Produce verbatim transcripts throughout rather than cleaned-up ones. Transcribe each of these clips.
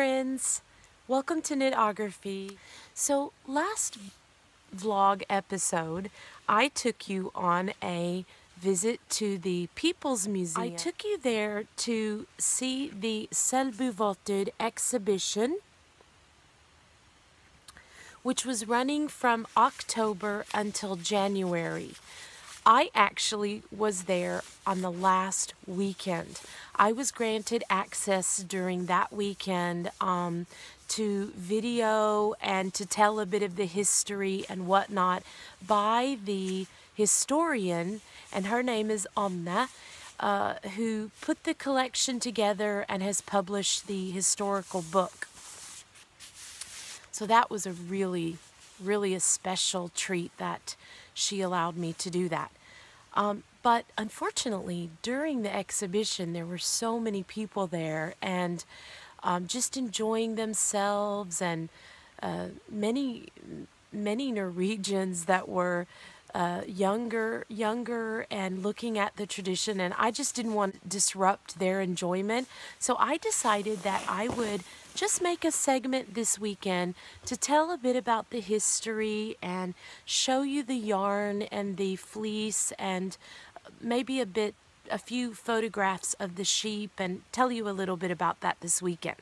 friends, welcome to Knitography. So last vlog episode I took you on a visit to the People's Museum. I took you there to see the Selbuvotter exhibition, which was running from October until January. I actually was there on the last weekend. I was granted access during that weekend um, to video and to tell a bit of the history and whatnot by the historian, and her name is Omna, uh, who put the collection together and has published the historical book. So that was a really, really a special treat that she allowed me to do that. Um, but unfortunately, during the exhibition, there were so many people there and um, just enjoying themselves, and uh, many, many Norwegians that were uh, younger, younger and looking at the tradition, and I just didn't want to disrupt their enjoyment. So I decided that I would just make a segment this weekend to tell a bit about the history and show you the yarn and the fleece and maybe a bit, a few photographs of the sheep, and tell you a little bit about that this weekend.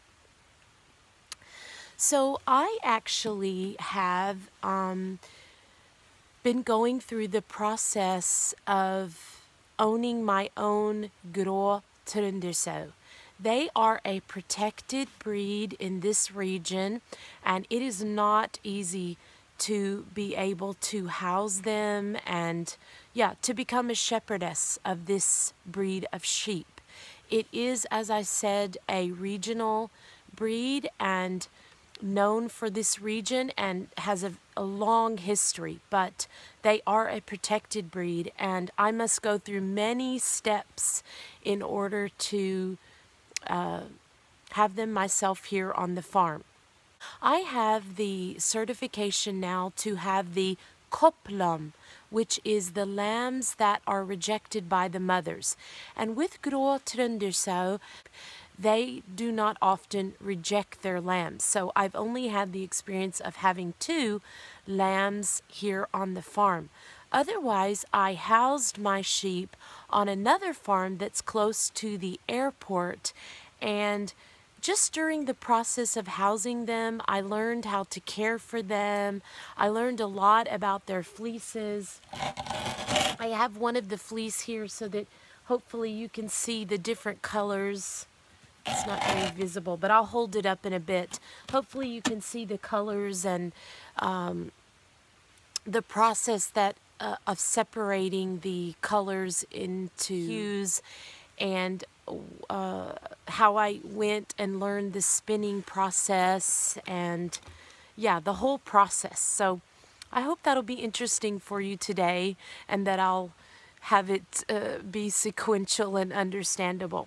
So I actually have um, been going through the process of owning my own Grå Trøndersau. They are a protected breed in this region, and it is not easy to be able to house them and, yeah, to become a shepherdess of this breed of sheep. It is, as I said, a regional breed and known for this region and has a, a long history, but they are a protected breed, and I must go through many steps in order to Uh, have them myself here on the farm. I have the certification now to have the kopplam, which is the lambs that are rejected by the mothers. And with Grå Trøndersau, they do not often reject their lambs. So I've only had the experience of having two lambs here on the farm. Otherwise, I housed my sheep on another farm that's close to the airport, and just during the process of housing them, I learned how to care for them. I learned a lot about their fleeces. I have one of the fleece here so that hopefully you can see the different colors. It's not very visible, but I'll hold it up in a bit. Hopefully you can see the colors and um, the process that Uh, of separating the colors into hues, and uh, how I went and learned the spinning process, and yeah, the whole process. So I hope that'll be interesting for you today, and that I'll have it uh, be sequential and understandable.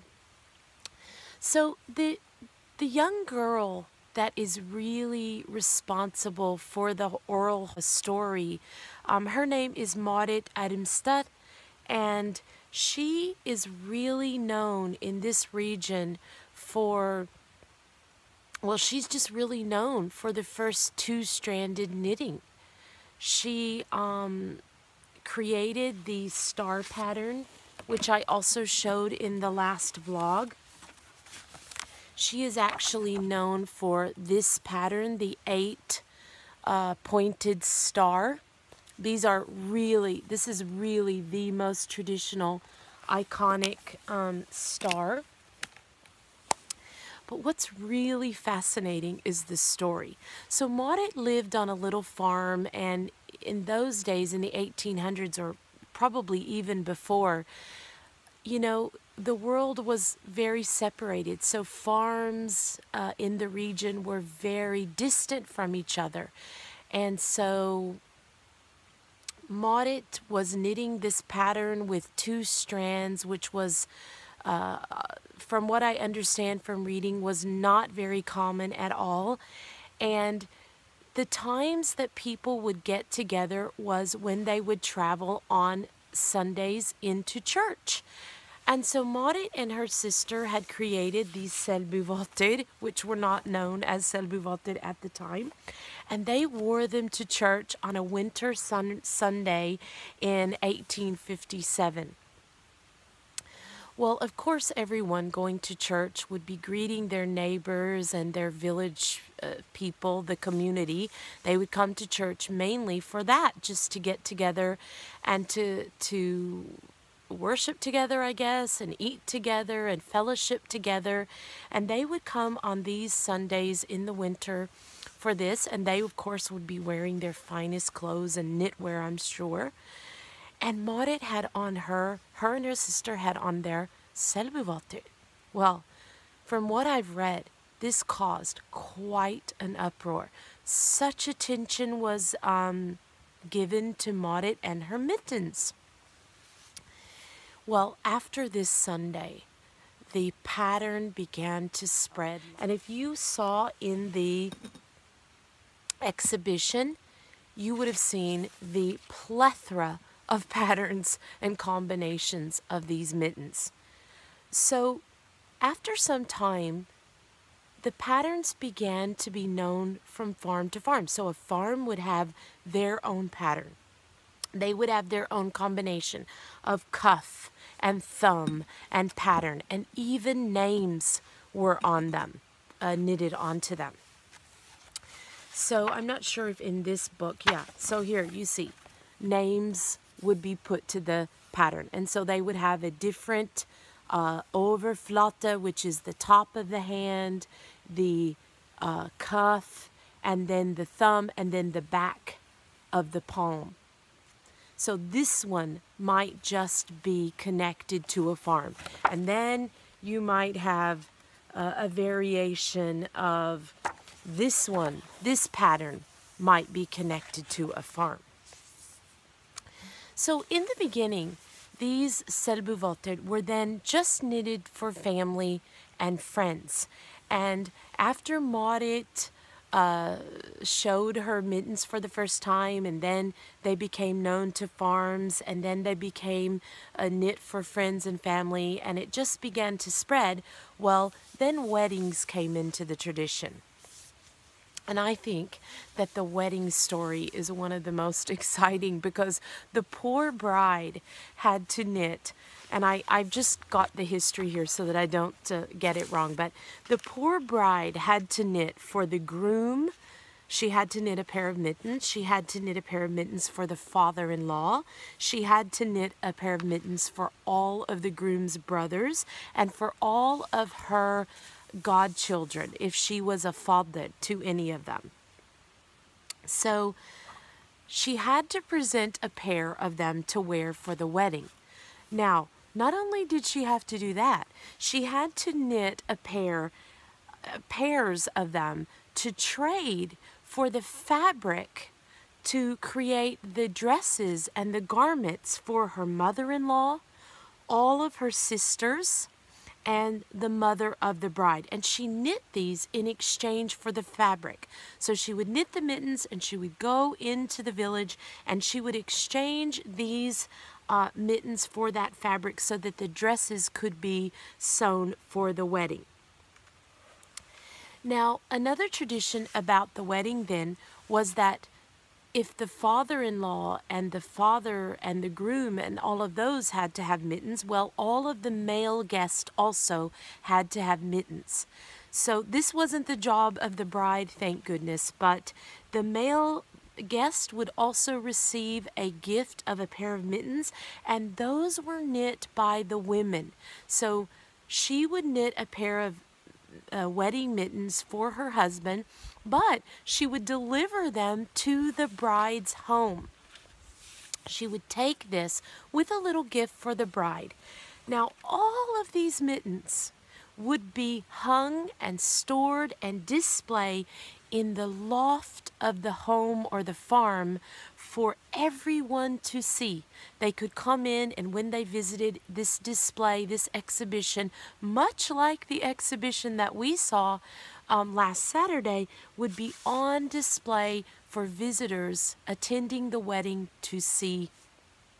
So the the young girl that is really responsible for the oral story, Um, her name is Marit Armstad, and she is really known in this region for, well, she's just really known for the first two-stranded knitting. She um, created the star pattern, which I also showed in the last vlog. She is actually known for this pattern, the eight uh, pointed star. These are really, this is really the most traditional, iconic um, star. But what's really fascinating is the story. So Marit lived on a little farm, and in those days, in the eighteen hundreds, or probably even before, you know, the world was very separated. So farms uh, in the region were very distant from each other. And so Marit was knitting this pattern with two strands, which was, uh, from what I understand from reading, was not very common at all. And the times that people would get together was when they would travel on Sundays into church. And so Marit and her sister had created these Selbuvotter, which were not known as Selbuvotter at the time. And they wore them to church on a winter sun Sunday in eighteen fifty-seven. Well, of course, everyone going to church would be greeting their neighbors and their village uh, people, the community. They would come to church mainly for that, just to get together and to to worship together, I guess, and eat together and fellowship together. And they would come on these Sundays in the winter for this, and they, of course, would be wearing their finest clothes and knitwear, I'm sure. And Marit had on her, her and her sister had on their Selbuvotter. Well, from what I've read, this caused quite an uproar. Such attention was um, given to Marit and her mittens. Well, after this Sunday, the pattern began to spread. And if you saw in the exhibition, you would have seen the plethora of patterns and combinations of these mittens. So after some time, the patterns began to be known from farm to farm. So a farm would have their own pattern. They would have their own combination of cuff and thumb and pattern, and even names were on them, uh, knitted onto them. So I'm not sure if in this book, yeah, so here you see names would be put to the pattern. And so they would have a different uh, overflatte, which is the top of the hand, the uh, cuff, and then the thumb, and then the back of the palm. So this one might just be connected to a farm. And then you might have uh, a variation of this one, this pattern might be connected to a farm. So in the beginning, these Selbuvotter were then just knitted for family and friends. And after Marit uh, showed her mittens for the first time, and then they became known to farms, and then they became a knit for friends and family, and it just began to spread, well, then weddings came into the tradition. And I think that the wedding story is one of the most exciting, because the poor bride had to knit, and I, I've just got the history here so that I don't uh, get it wrong, but the poor bride had to knit for the groom. She had to knit a pair of mittens. She had to knit a pair of mittens for the father-in-law. She had to knit a pair of mittens for all of the groom's brothers and for all of her godchildren, if she was a father to any of them. So she had to present a pair of them to wear for the wedding. Now, not only did she have to do that, she had to knit a pair, uh, pairs of them to trade for the fabric to create the dresses and the garments for her mother-in-law, all of her sisters, and the mother of the bride. And she knit these in exchange for the fabric. So she would knit the mittens, and she would go into the village, and she would exchange these uh, mittens for that fabric so that the dresses could be sewn for the wedding. Now, another tradition about the wedding then was that if the father-in-law and the father and the groom and all of those had to have mittens, well, all of the male guests also had to have mittens. So this wasn't the job of the bride, thank goodness, but the male guest would also receive a gift of a pair of mittens, and those were knit by the women. So she would knit a pair of Uh, wedding mittens for her husband, but she would deliver them to the bride's home. She would take this with a little gift for the bride. Now, all of these mittens would be hung and stored and displayed in the loft of the home or the farm for everyone to see. They could come in, and when they visited, this display, this exhibition, much like the exhibition that we saw um, last Saturday, would be on display for visitors attending the wedding to see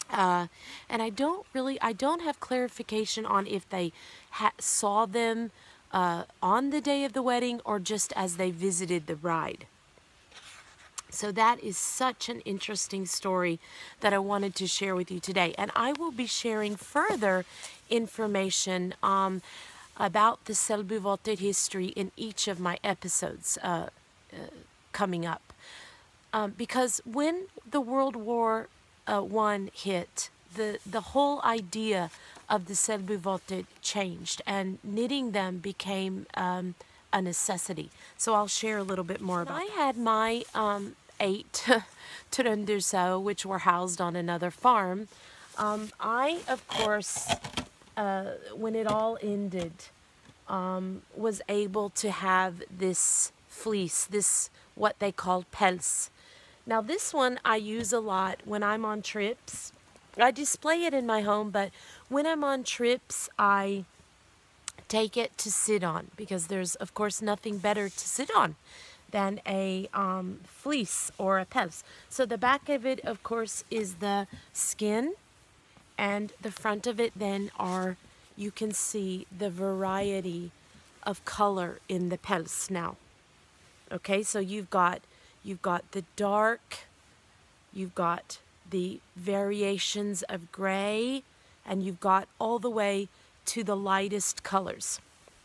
Uh, and I don't really, I don't have clarification on if they ha saw them uh, on the day of the wedding or just as they visited the bride. So that is such an interesting story that I wanted to share with you today. And I will be sharing further information um, about the Selbuvotter history in each of my episodes uh, uh, coming up. Um, because when the World War uh, One hit, the, the whole idea of the Selbuvotter changed, and knitting them became um, a necessity. So I'll share a little bit more about that. I had my um, eight Trøndersau, which were housed on another farm. Um, I, of course, uh, when it all ended, um, was able to have this fleece, this what they call pels. Now this one I use a lot when I'm on trips. I display it in my home, but when I'm on trips, I take it to sit on, because there's, of course, nothing better to sit on than a um, fleece or a pels. So the back of it, of course, is the skin, and the front of it then are, you can see the variety of color in the pels now. Okay, so you've got you've got the dark, you've got the variations of gray, and you've got all the way to the lightest colors.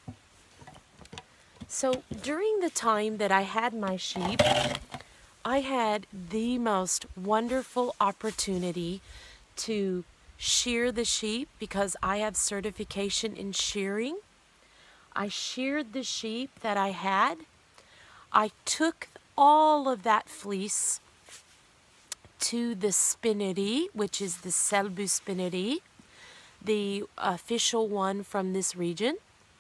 So during the time that I had my sheep, I had the most wonderful opportunity to shear the sheep because I have certification in shearing. I sheared the sheep that I had. I took all of that fleece to the spinneri, which is the Selbu spinneri, the official one from this region.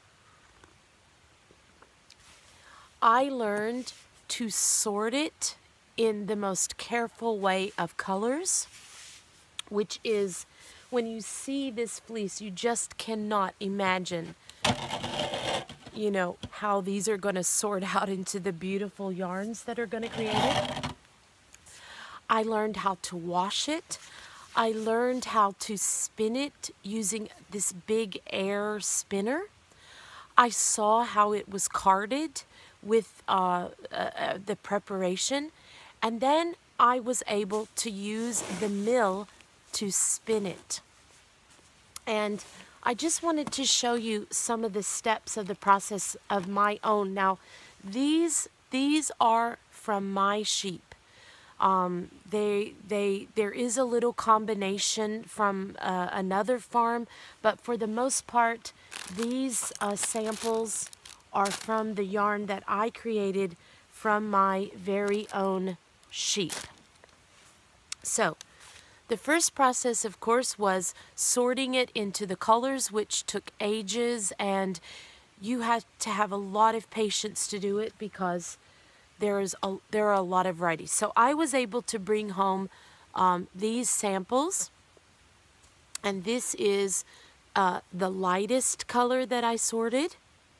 I learned to sort it in the most careful way of colors, which is, when you see this fleece, you just cannot imagine, you know, how these are going to sort out into the beautiful yarns that are going to create it. I learned how to wash it. I learned how to spin it using this big air spinner. I saw how it was carded with uh, uh, the preparation, and then I was able to use the mill to spin it. And I just wanted to show you some of the steps of the process of my own. Now, these these are from my sheep. Um, they they there is a little combination from uh, another farm, but for the most part, these uh, samples are from the yarn that I created from my very own sheep. So, the first process, of course, was sorting it into the colors, which took ages, and you had to have a lot of patience to do it because there is a, there are a lot of varieties. So I was able to bring home um, these samples, and this is uh, the lightest color that I sorted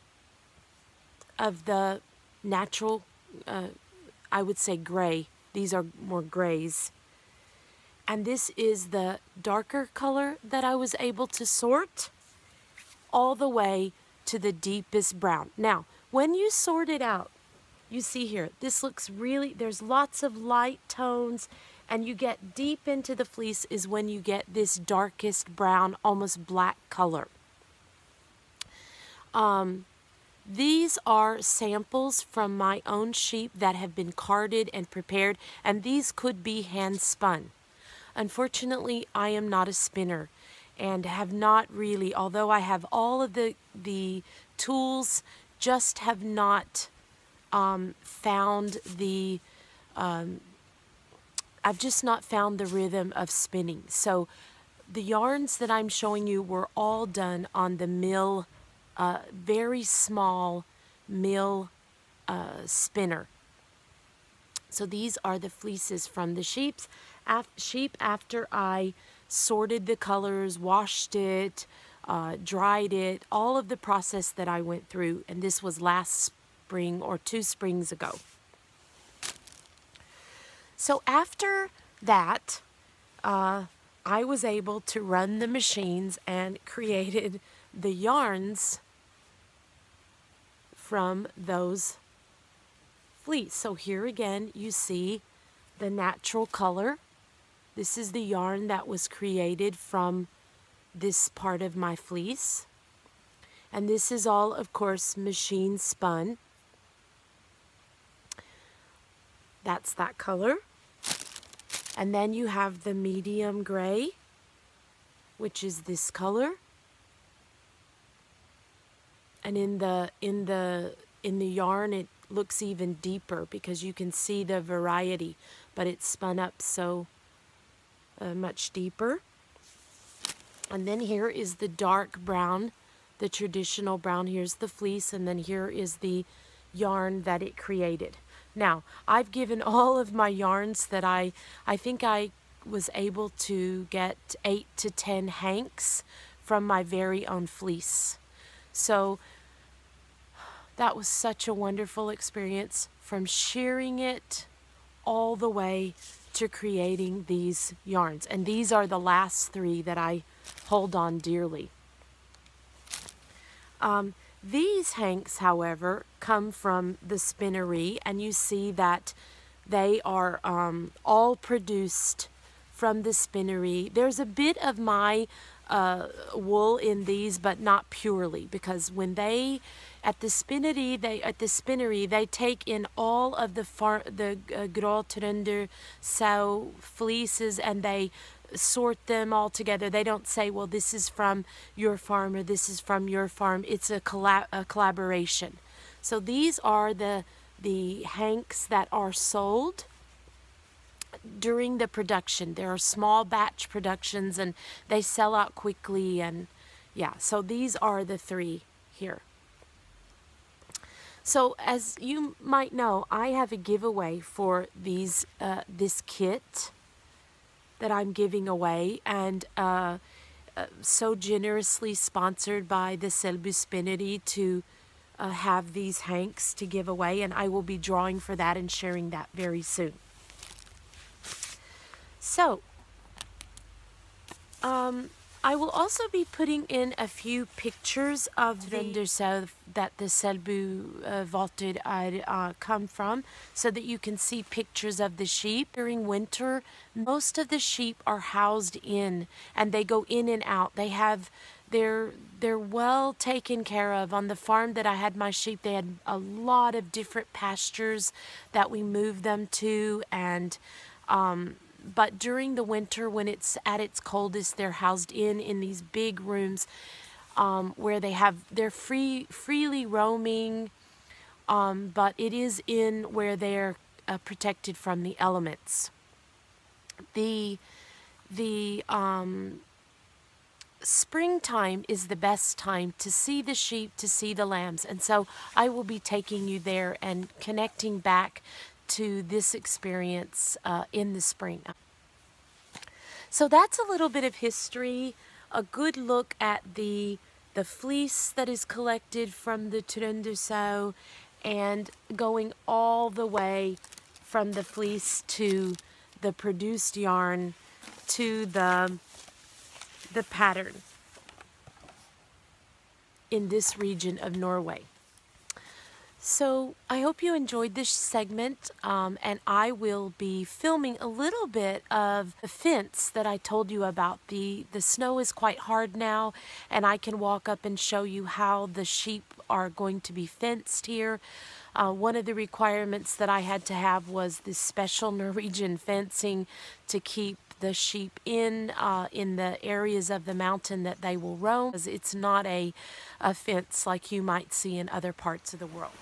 of the natural, uh, I would say gray. These are more grays. And this is the darker color that I was able to sort all the way to the deepest brown. Now, when you sort it out, you see here, this looks really, there's lots of light tones, and you get deep into the fleece is when you get this darkest brown, almost black color. Um, these are samples from my own sheep that have been carded and prepared, and these could be hand spun. Unfortunately, I am not a spinner and have not really, although I have all of the, the tools, just have not um, found the, um, I've just not found the rhythm of spinning. So the yarns that I'm showing you were all done on the mill, uh, very small mill uh, spinner. So these are the fleeces from the sheep's. Af sheep after I sorted the colors, washed it, uh, dried it, all of the process that I went through, and this was last spring or two springs ago. So after that, uh, I was able to run the machines and created the yarns from those fleece. So here again you see the natural color. This is the yarn that was created from this part of my fleece. And this is all, of course, machine spun. That's that color. And then you have the medium gray, which is this color. And in the in the in the yarn it looks even deeper because you can see the variety, but it's spun up so uh, much deeper. And then here is the dark brown, the traditional brown. Here's the fleece, and then here is the yarn that it created. Now, I've given all of my yarns that I, I think I was able to get eight to ten hanks from my very own fleece. So that was such a wonderful experience, from shearing it all the way to creating these yarns. And these are the last three that I hold on dearly. Um, these hanks, however, come from the spinnery, and you see that they are um, all produced from the spinnery. There's a bit of my uh, wool in these, but not purely, because when they at the spinnery, they at the spinnery they take in all of the far the uh, Grå Trøndersau fleeces and they sort them all together. They don't say, well, this is from your farm or this is from your farm. It's a, collab a collaboration. So these are the the hanks that are sold during the production. There are small batch productions and they sell out quickly, and yeah, so these are the three here. So as you might know, I have a giveaway for these uh, this kit that I'm giving away, and uh, uh, so generously sponsored by the Selbu Spinnery to uh, have these hanks to give away, and I will be drawing for that and sharing that very soon. So, um, I will also be putting in a few pictures of the Trøndersau that the Selbuvotter uh, come from, so that you can see pictures of the sheep. During winter, most of the sheep are housed in, and they go in and out. They have, they're, they're well taken care of. On the farm that I had my sheep, they had a lot of different pastures that we moved them to, and um, but during the winter, when it's at its coldest, they're housed in in these big rooms um, where they have they're free freely roaming, um, but it is in where they're uh, protected from the elements. The the um, springtime is the best time to see the sheep, to see the lambs, and so I will be taking you there and connecting back to this experience uh, in the spring. So that's a little bit of history, a good look at the the fleece that is collected from the Trøndersau, and going all the way from the fleece to the produced yarn to the the pattern in this region of Norway. So I hope you enjoyed this segment, um, and I will be filming a little bit of the fence that I told you about. The, the snow is quite hard now, and I can walk up and show you how the sheep are going to be fenced here. Uh, one of the requirements that I had to have was this special Norwegian fencing to keep the sheep in uh, in the areas of the mountain that they will roam. It's not a, a fence like you might see in other parts of the world.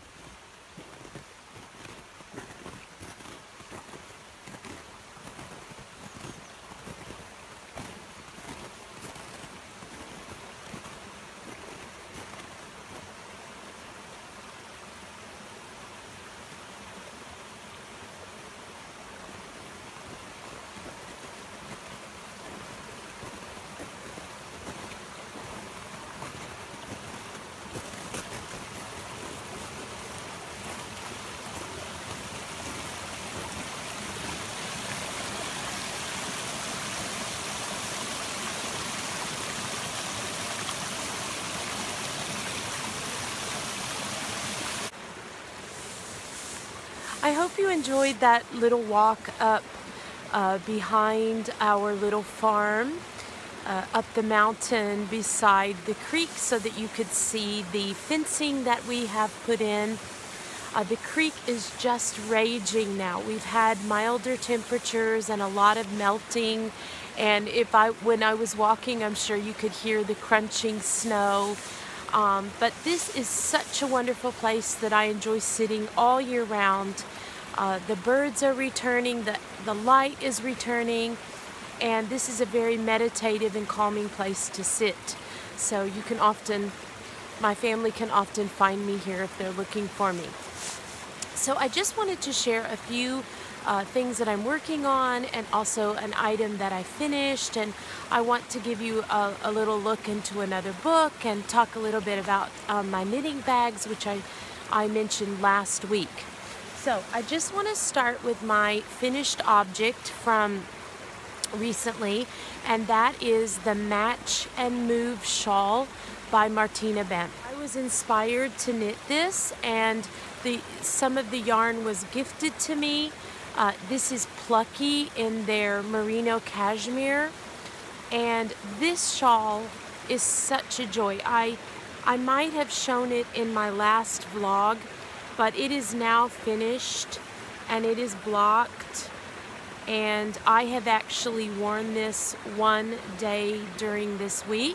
I hope you enjoyed that little walk up uh, behind our little farm, uh, up the mountain beside the creek, so that you could see the fencing that we have put in. Uh, the creek is just raging now. We've had milder temperatures and a lot of melting, and if I, when I was walking, I'm sure you could hear the crunching snow. Um, but this is such a wonderful place that I enjoy sitting all year round. Uh, the birds are returning, the, the light is returning, and this is a very meditative and calming place to sit. So you can often, my family can often find me here if they're looking for me. So I just wanted to share a few uh, things that I'm working on, and also an item that I finished, and I want to give you a, a little look into another book and talk a little bit about um, my knitting bags, which I, I mentioned last week. So I just want to start with my finished object from recently, and that is the Match and Move shawl by Martina Bent. I was inspired to knit this, and the some of the yarn was gifted to me. Uh, this is Plucky in their merino cashmere, and this shawl is such a joy. I I might have shown it in my last vlog, but it is now finished and it is blocked, and I have actually worn this one day during this week.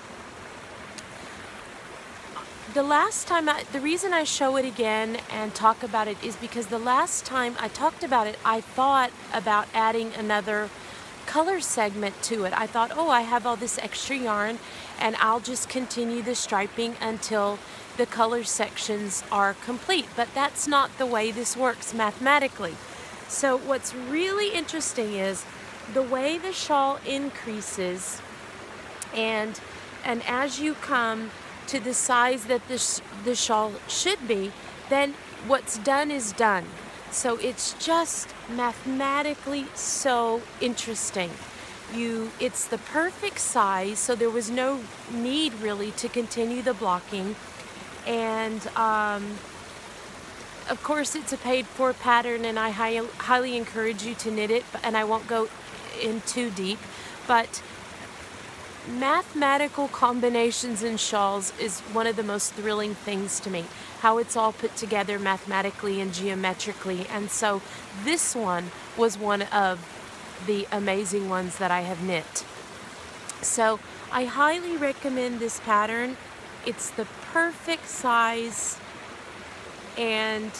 The last time, I, the reason I show it again and talk about it is because the last time I talked about it, I thought about adding another color segment to it. I thought, oh, I have all this extra yarn, and I'll just continue the striping until the color sections are complete. But that's not the way this works mathematically. So what's really interesting is the way the shawl increases, and and as you come to the size that this the shawl should be, then what's done is done. So it's just mathematically so interesting. You, it's the perfect size, so there was no need really to continue the blocking. And um, of course it's a paid for pattern, and I high, highly encourage you to knit it, and I won't go in too deep, but mathematical combinations in shawls is one of the most thrilling things to me, how it's all put together mathematically and geometrically. And so this one was one of the amazing ones that I have knit. So I highly recommend this pattern. It's the perfect size and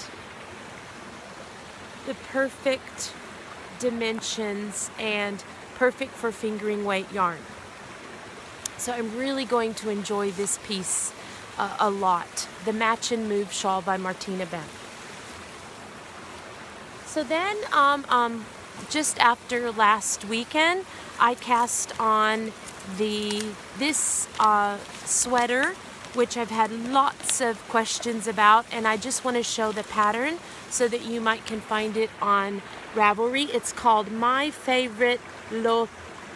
the perfect dimensions and perfect for fingering weight yarn. So I'm really going to enjoy this piece uh, a lot. The Match and Move shawl by Martina Bent. So then, um, um, just after last weekend, I cast on the this uh, sweater, which I've had lots of questions about, and I just want to show the pattern so that you might can find it on Ravelry. It's called My Favorite Lopeisa.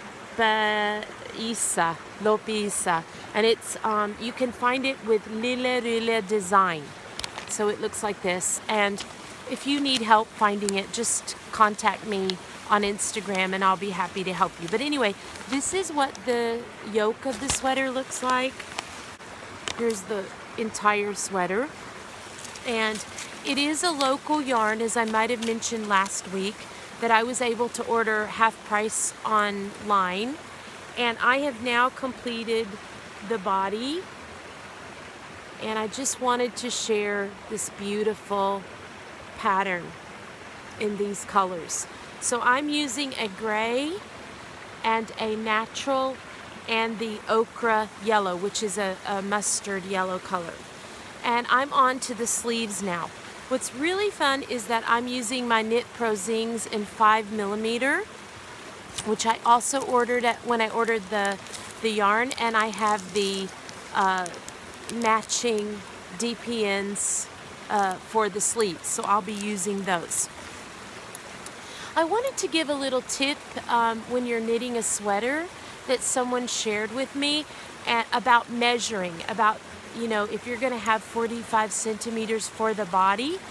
Isa, Lopeisa, and it's um, you can find it with Lille Rille Design. So it looks like this, and if you need help finding it, just contact me on Instagram and I'll be happy to help you. But anyway, this is what the yoke of the sweater looks like. Here's the entire sweater, and it is a local yarn, as I might have mentioned last week, that I was able to order half price online. And I have now completed the body, and I just wanted to share this beautiful pattern in these colors. So I'm using a gray and a natural and the ochre yellow, which is a, a mustard yellow color. And I'm on to the sleeves now. What's really fun is that I'm using my Knit Pro Zings in five millimeter, which I also ordered at when I ordered the the yarn, and I have the uh, matching D P Ns uh, for the sleeves, so I'll be using those. I wanted to give a little tip um, when you're knitting a sweater that someone shared with me at, about measuring, about, you know, if you're going to have forty-five centimeters for the body,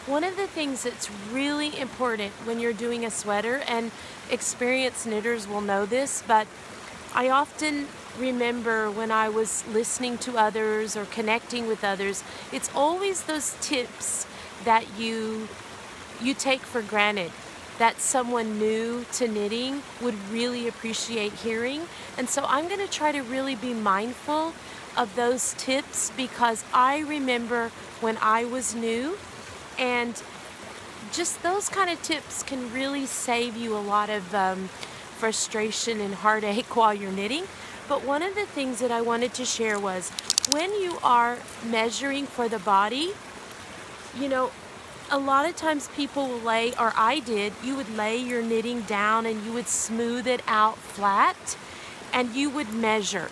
one of the things that's really important when you're doing a sweater, and experienced knitters will know this, but I often remember when I was listening to others or connecting with others, it's always those tips that you you take for granted that someone new to knitting would really appreciate hearing. And so I'm going to try to really be mindful of those tips, because I remember when I was new, and just those kind of tips can really save you a lot of um, frustration and heartache while you're knitting. But one of the things that I wanted to share was, when you are measuring for the body, you know, a lot of times people will lay, or I did, you would lay your knitting down and you would smooth it out flat and you would measure.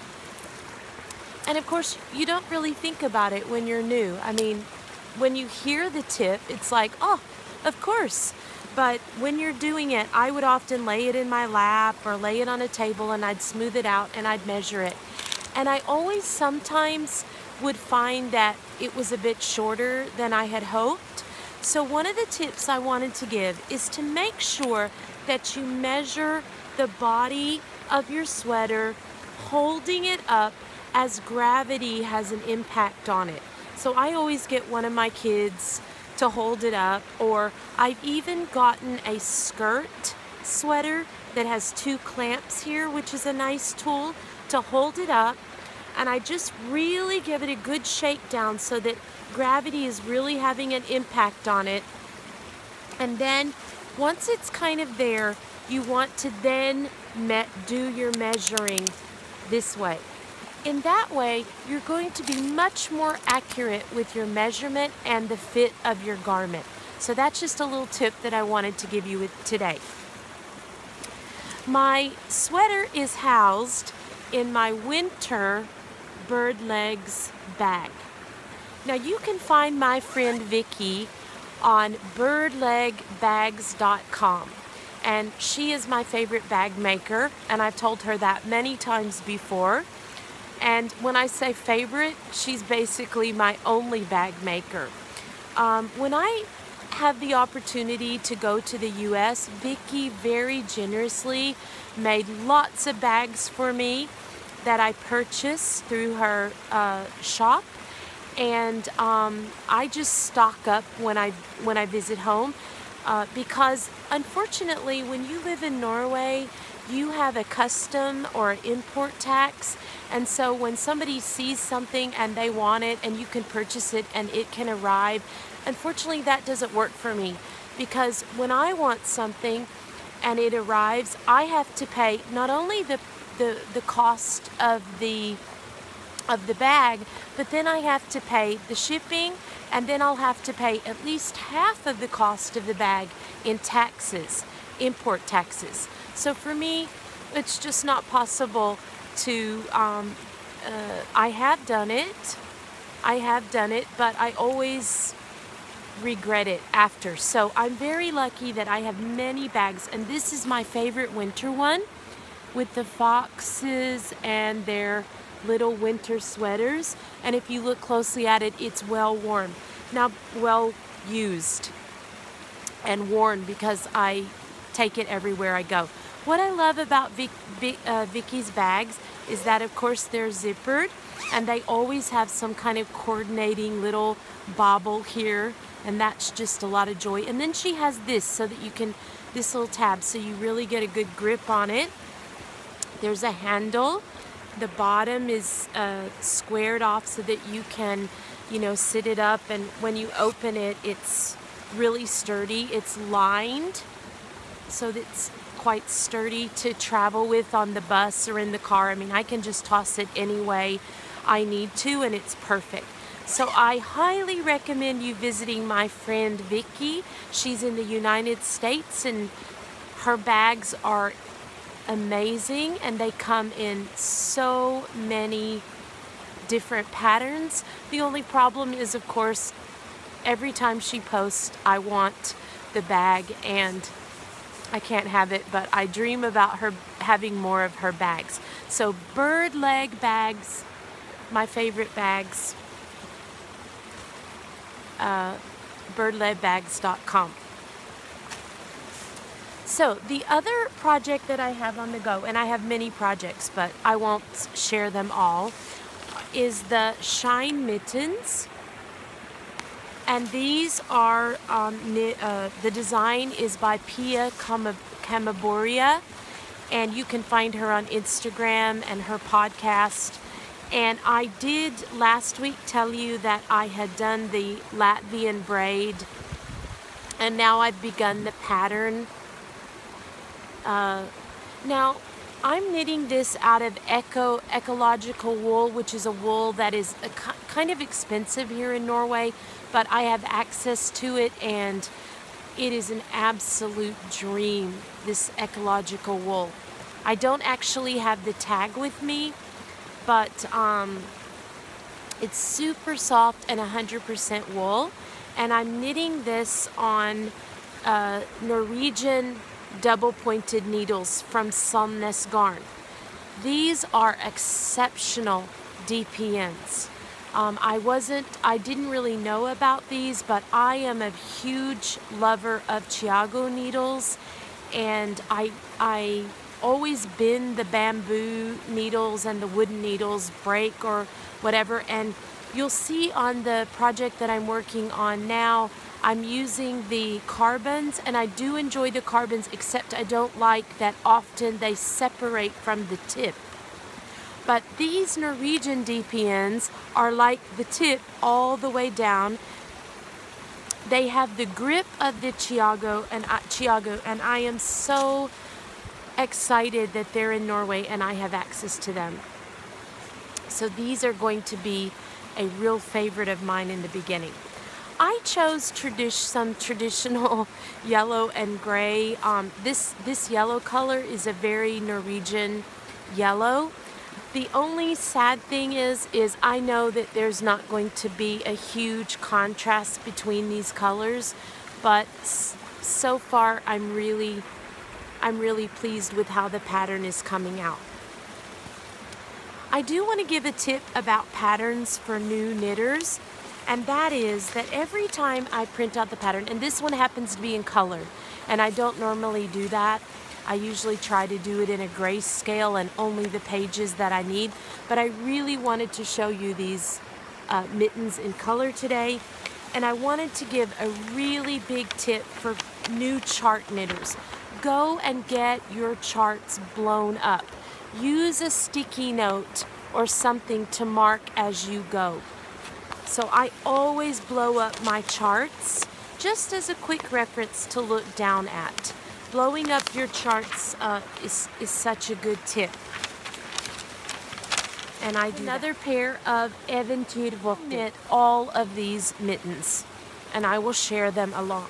And of course, you don't really think about it when you're new. I mean, when you hear the tip, it's like, oh, of course. But when you're doing it, I would often lay it in my lap or lay it on a table and I'd smooth it out and I'd measure it. And I always sometimes would find that it was a bit shorter than I had hoped. So one of the tips I wanted to give is to make sure that you measure the body of your sweater, holding it up as gravity has an impact on it. So I always get one of my kids to hold it up, or I've even gotten a skirt sweater that has two clamps here, which is a nice tool to hold it up, and I just really give it a good shake down so that gravity is really having an impact on it. And then once it's kind of there, you want to then me- do your measuring this way. In that way, you're going to be much more accurate with your measurement and the fit of your garment. So that's just a little tip that I wanted to give you with today. My sweater is housed in my winter bird legs bag. Now you can find my friend Vicky on bird leg bags dot com, and she is my favorite bag maker, and I've told her that many times before. And when I say favorite, she's basically my only bag maker. Um, when I have the opportunity to go to the U S, Vicky very generously made lots of bags for me that I purchased through her uh, shop. And um, I just stock up when I, when I visit home, uh, because unfortunately when you live in Norway, you have a custom or an import tax, and so when somebody sees something and they want it and you can purchase it and it can arrive, unfortunately that doesn't work for me, because when I want something and it arrives, I have to pay not only the the, the cost of the of the bag, but then I have to pay the shipping, and then I'll have to pay at least half of the cost of the bag in taxes, import taxes. So for me, it's just not possible to, um, uh, I have done it, I have done it, but I always regret it after. So I'm very lucky that I have many bags, and this is my favorite winter one with the foxes and their little winter sweaters. And if you look closely at it, it's well worn. Now, well used and worn, because I take it everywhere I go. What I love about Vic, Vic, uh, Vicky's bags is that, of course, they're zippered, and they always have some kind of coordinating little bobble here, and that's just a lot of joy. And then she has this so that you can, this little tab, so you really get a good grip on it. There's a handle. The bottom is uh, squared off so that you can, you know, sit it up, and when you open it, it's really sturdy. It's lined, so that it's quite sturdy to travel with on the bus or in the car. I mean, I can just toss it any way I need to, and it's perfect. So I highly recommend you visiting my friend Vicky. She's in the United States, and her bags are amazing, and they come in so many different patterns. The only problem is, of course, every time she posts, I want the bag, and I can't have it, but I dream about her having more of her bags. So bird leg bags, my favorite bags. Uh, birdledbags dot com. So the other project that I have on the go, and I have many projects, but I won't share them all, is the Shine Mittens. And these are, um, uh, the design is by Pia Kamaboria, and you can find her on Instagram and her podcast. And I did last week tell you that I had done the Latvian braid, and now I've begun the pattern. Uh, now, I'm knitting this out of eco ecological wool, which is a wool that is a, kind of expensive here in Norway, but I have access to it, and it is an absolute dream, this ecological wool. I don't actually have the tag with me, but um, it's super soft and one hundred percent wool, and I'm knitting this on uh, Norwegian double pointed needles from Somnes Garn. These are exceptional D P Ns. Um, I wasn't, I didn't really know about these, but I am a huge lover of Chiago needles, and I, I always bend the bamboo needles and the wooden needles break or whatever, and you'll see on the project that I'm working on now, I'm using the carbons, and I do enjoy the carbons, except I don't like that often they separate from the tip. But these Norwegian D P Ns are like the tip all the way down. They have the grip of the Chiago, and uh, Chiago, and I am so excited that they're in Norway and I have access to them. So these are going to be a real favorite of mine in the beginning. I chose tradi some traditional yellow and gray. Um, this, this yellow color is a very Norwegian yellow. The only sad thing is, is I know that there's not going to be a huge contrast between these colors, but so far I'm really, I'm really pleased with how the pattern is coming out. I do want to give a tip about patterns for new knitters. And that is that every time I print out the pattern, and this one happens to be in color, and I don't normally do that. I usually try to do it in a grayscale and only the pages that I need. But I really wanted to show you these uh, mittens in color today. And I wanted to give a really big tip for new chart knitters. Go and get your charts blown up. Use a sticky note or something to mark as you go. So I always blow up my charts, just as a quick reference to look down at. Blowing up your charts uh, is, is such a good tip. And I do another that. pair of Eventyrvotter knit all of these mittens, and I will share them along.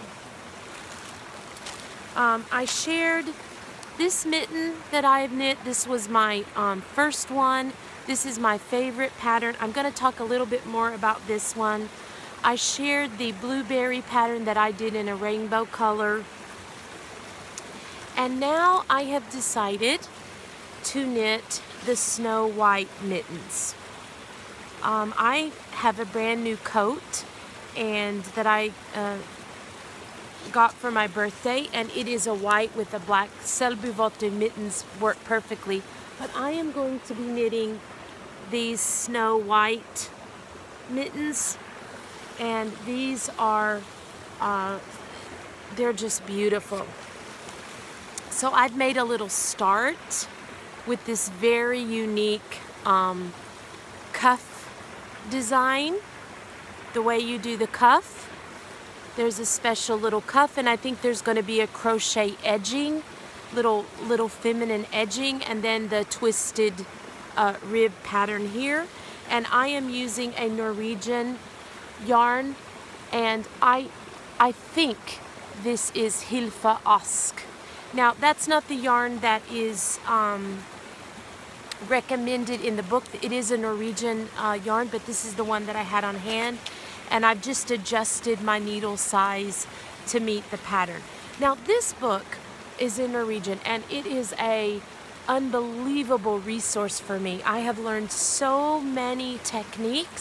Um, I shared this mitten that I have knit. This was my um, first one. This is my favorite pattern. I'm going to talk a little bit more about this one. I shared the blueberry pattern that I did in a rainbow color. And now I have decided to knit the Snow White mittens. Um, I have a brand new coat and that I uh, got for my birthday, and it is a white with a black. Selbuvotter mittens work perfectly. But I am going to be knitting these Snow White mittens, and these are, uh, they're just beautiful. So I've made a little start with this very unique um, cuff design. The way you do the cuff, there's a special little cuff, and I think there's going to be a crochet edging, little little feminine edging, and then the twisted uh, rib pattern here. And I am using a Norwegian yarn, and I I think this is Hilfa Ask. Now that's not the yarn that is um, recommended in the book. It is a Norwegian uh, yarn, but this is the one that I had on hand, and I've just adjusted my needle size to meet the pattern. Now this book is in Norwegian, and it is a unbelievable resource for me. I have learned so many techniques,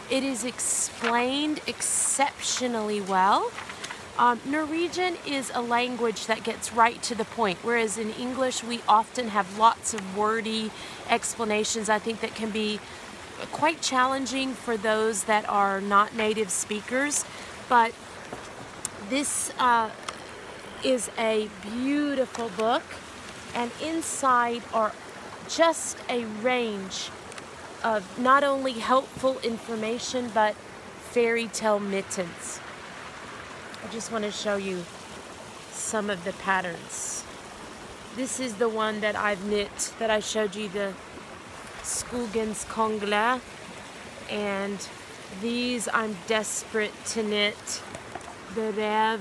It is explained exceptionally well. Um, Norwegian is a language that gets right to the point, whereas in English we often have lots of wordy explanations, I think, that can be quite challenging for those that are not native speakers. But this uh, is a beautiful book, and inside are just a range of not only helpful information but fairy tale mittens. I just want to show you some of the patterns. This is the one that I've knit that I showed you, the Skogens Kongle, and these I'm desperate to knit, the Rev,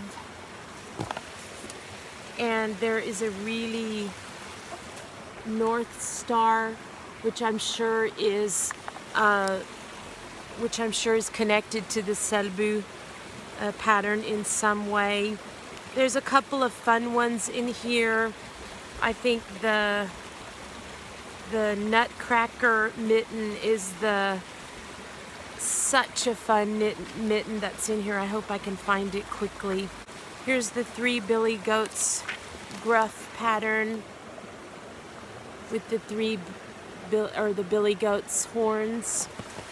and there is a really North Star, which I'm sure is uh, which I'm sure is connected to the Selbu uh, pattern in some way. There's a couple of fun ones in here. I think the the Nutcracker mitten is the such a fun knit, mitten that's in here. I hope I can find it quickly. Here's the three billy goats gruff pattern with the three bill or the billy goats horns.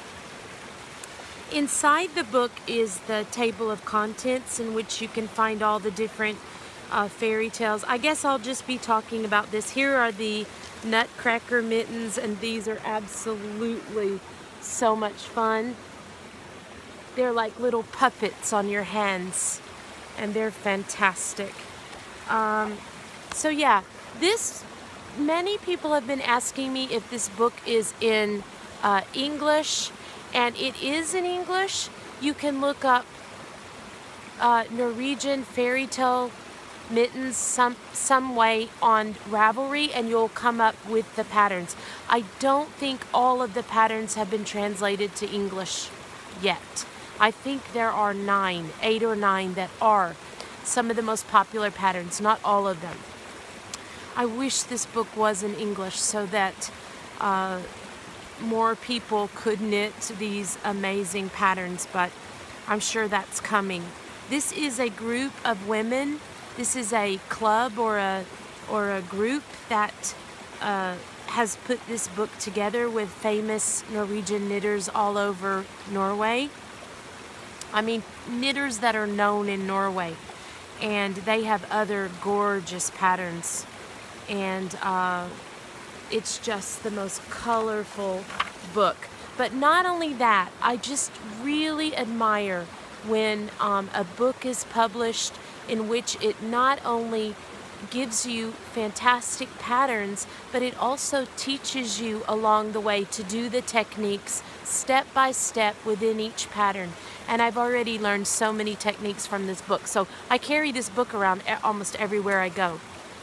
Inside the book is the table of contents in which you can find all the different uh, fairy tales. I guess I'll just be talking about this. Here are the Nutcracker mittens, and these are absolutely so much fun. They're like little puppets on your hands, and they're fantastic. Um, so yeah, this, many people have been asking me if this book is in uh, English, and it is in English. You can look up uh, Norwegian Fairy Tale Mittens some some way on Ravelry, and you'll come up with the patterns. I don't think all of the patterns have been translated to English yet. I think there are nine, eight or nine that are some of the most popular patterns, not all of them. I wish this book was in English so that uh, more people could knit these amazing patterns, but I'm sure that's coming. This is a group of women. This is a club or a or a group that uh, has put this book together with famous Norwegian knitters all over Norway. I mean, knitters that are known in Norway, and they have other gorgeous patterns, and uh, it's just the most colorful book. But not only that, I just really admire when um, a book is published in which it not only gives you fantastic patterns, but it also teaches you along the way to do the techniques step by step within each pattern. And I've already learned so many techniques from this book. So I carry this book around almost everywhere I go.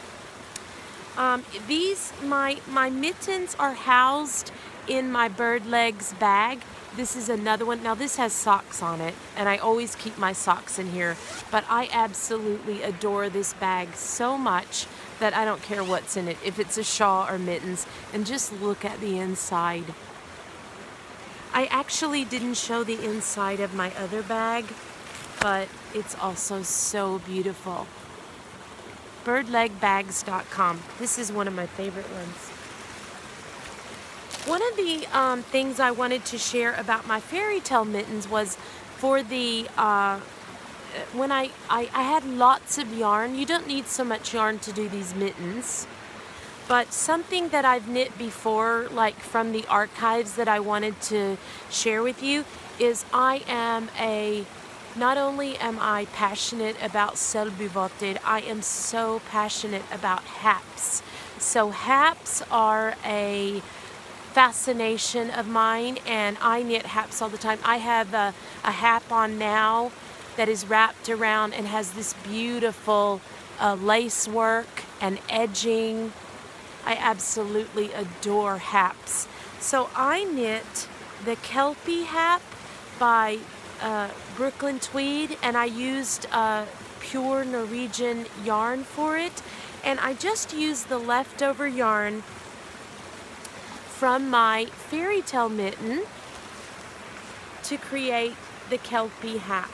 Um, these, my, my mittens are housed in my bird legs bag. This is another one. Now this has socks on it, and I always keep my socks in here, but I absolutely adore this bag so much that I don't care what's in it, if it's a shawl or mittens. And just look at the inside. I actually didn't show the inside of my other bag, but it's also so beautiful. bird leg bags dot com. This is one of my favorite ones. One of the um, things I wanted to share about my fairy tale mittens was for the, uh, when I, I, I had lots of yarn. You don't need so much yarn to do these mittens. But something that I've knit before, like from the archives, that I wanted to share with you is I am a, not only am I passionate about Selbuvotter, I am so passionate about haps. So haps are a fascination of mine, and I knit haps all the time. I have a, a hap on now that is wrapped around and has this beautiful uh, lace work and edging. I absolutely adore haps. So I knit the Kelpie hap by uh, Brooklyn Tweed, and I used uh, pure Norwegian yarn for it, and I just used the leftover yarn from my fairy tale mitten to create the Kelpie hat.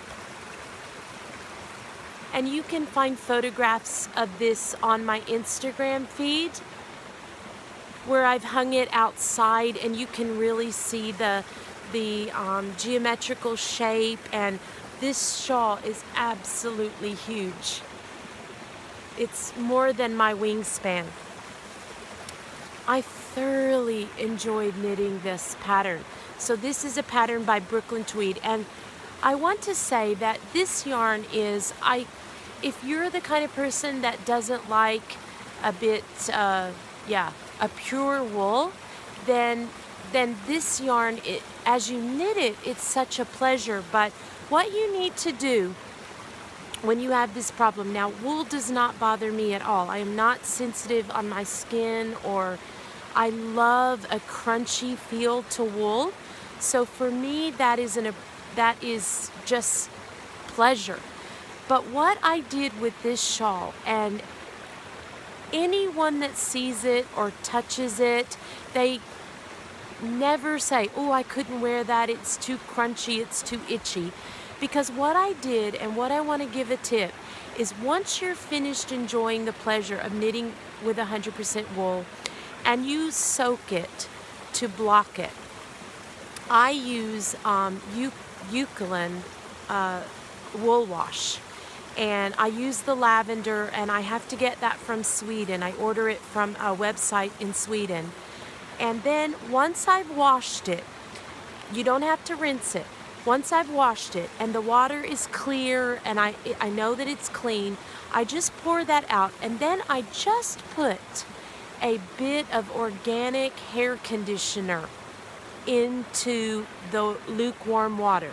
And you can find photographs of this on my Instagram feed, where I've hung it outside, and you can really see the the um, geometrical shape, and this shawl is absolutely huge. It's more than my wingspan. I thoroughly enjoyed knitting this pattern. So this is a pattern by Brooklyn Tweed, and I want to say that this yarn is, I, if you're the kind of person that doesn't like a bit, uh, yeah, a pure wool, then then this yarn, it, as you knit it, it's such a pleasure. But what you need to do when you have this problem, now wool does not bother me at all. I am not sensitive on my skin, or I love a crunchy feel to wool. So for me, that is an that is just pleasure. But what I did with this shawl, and anyone that sees it or touches it, they never say, oh, I couldn't wear that, it's too crunchy, it's too itchy. Because what I did, and what I want to give a tip, is once you're finished enjoying the pleasure of knitting with one hundred percent wool, and you soak it to block it, I use um, Eucalyptus uh, wool wash. And I use the lavender, and I have to get that from Sweden. I order it from a website in Sweden. And then once I've washed it, you don't have to rinse it. Once I've washed it and the water is clear and I, I know that it's clean, I just pour that out, and then I just put a bit of organic hair conditioner into the lukewarm water.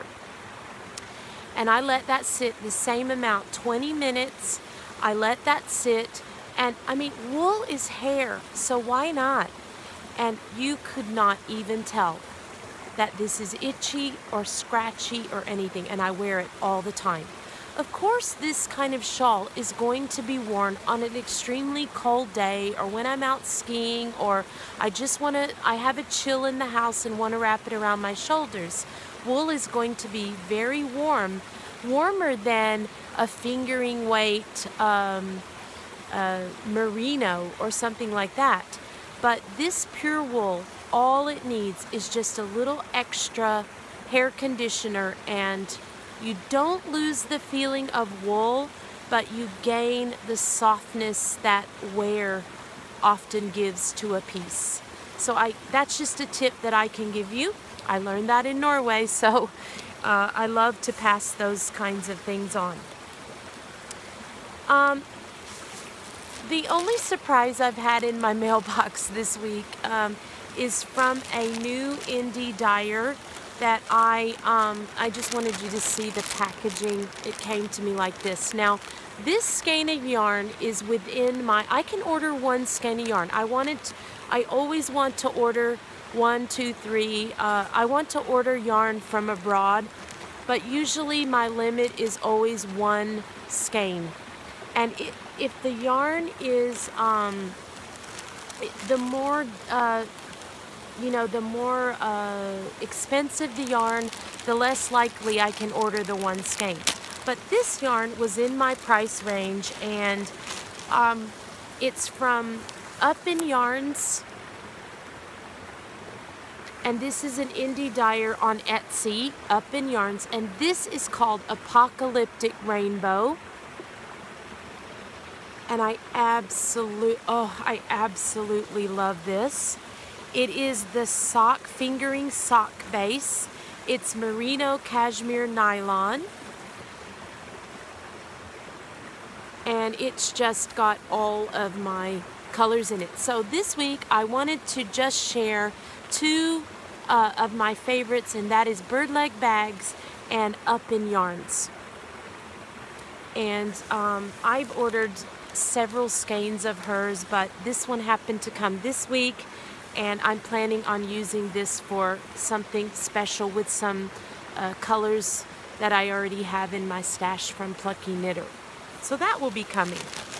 And I let that sit the same amount, twenty minutes. I let that sit, and I mean, wool is hair, so why not? And you could not even tell that this is itchy or scratchy or anything, and I wear it all the time. Of course, this kind of shawl is going to be worn on an extremely cold day, or when I'm out skiing, or I just want to, I have a chill in the house and want to wrap it around my shoulders. Wool is going to be very warm, warmer than a fingering weight um, uh, merino or something like that. But this pure wool, all it needs is just a little extra hair conditioner, and you don't lose the feeling of wool, but you gain the softness that wear often gives to a piece. So I, that's just a tip that I can give you. I learned that in Norway, so uh, I love to pass those kinds of things on. Um, the only surprise I've had in my mailbox this week um, is from a new indie dyer that I, um, I just wanted you to see the packaging. It came to me like this. Now, this skein of yarn is within my, I can order one skein of yarn. I wanted, to, I always want to order one, two, three. Uh, I want to order yarn from abroad, but usually my limit is always one skein. And it, if the yarn is, um, the more, uh, you know, the more uh, expensive the yarn, the less likely I can order the one skein. But this yarn was in my price range, and um, it's from Up in Yarns, and this is an indie dyer on Etsy, Up in Yarns, and this is called Apocalyptic Rainbow. And I absolutely, oh, I absolutely love this. It is the sock, fingering sock base. It's merino cashmere nylon. And it's just got all of my colors in it. So this week I wanted to just share two uh, of my favorites, and that is Bird Leg Bags and Up in Yarns. And um, I've ordered several skeins of hers, but this one happened to come this week, and I'm planning on using this for something special with some uh, colors that I already have in my stash from Plucky Knitter. So that will be coming.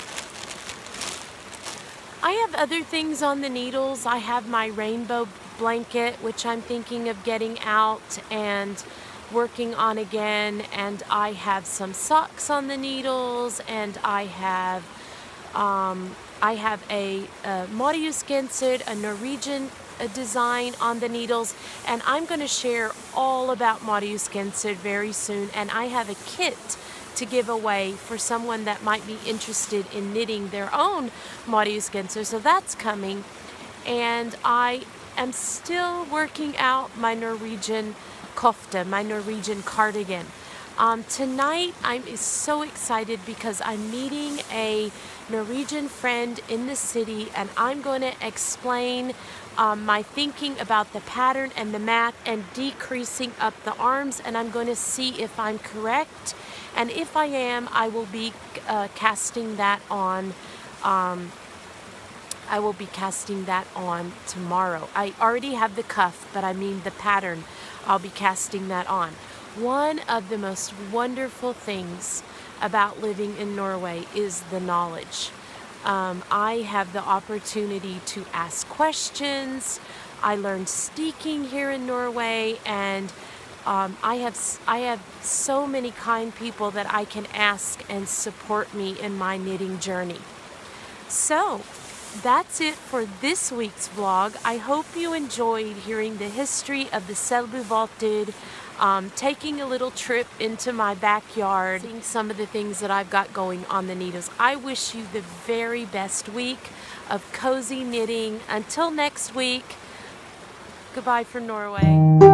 I have other things on the needles. I have my rainbow blanket, which I'm thinking of getting out, and working on again, and I have some socks on the needles, and I have um, I have a, a Mariusgenser, a Norwegian a design on the needles, and I'm going to share all about Mariusgenser very soon, and I have a kit to give away for someone that might be interested in knitting their own Mariusgenser, so that's coming. And I am still working out my Norwegian kofte, my Norwegian cardigan. Um, tonight I'm so excited because I'm meeting a Norwegian friend in the city, and I'm going to explain um, my thinking about the pattern and the math and decreasing up the arms, and I'm going to see if I'm correct, and if I am, I will be uh, casting that on um, I will be casting that on tomorrow. I already have the cuff, but I mean the pattern. I'll be casting that on. One of the most wonderful things about living in Norway is the knowledge. Um, I have the opportunity to ask questions. I learned sticking here in Norway, and um, I have I have so many kind people that I can ask and support me in my knitting journey. So that's it for this week's vlog. I hope you enjoyed hearing the history of the Selbuvotter, um, taking a little trip into my backyard, seeing some of the things that I've got going on the needles. I wish you the very best week of cozy knitting. Until next week, goodbye from Norway.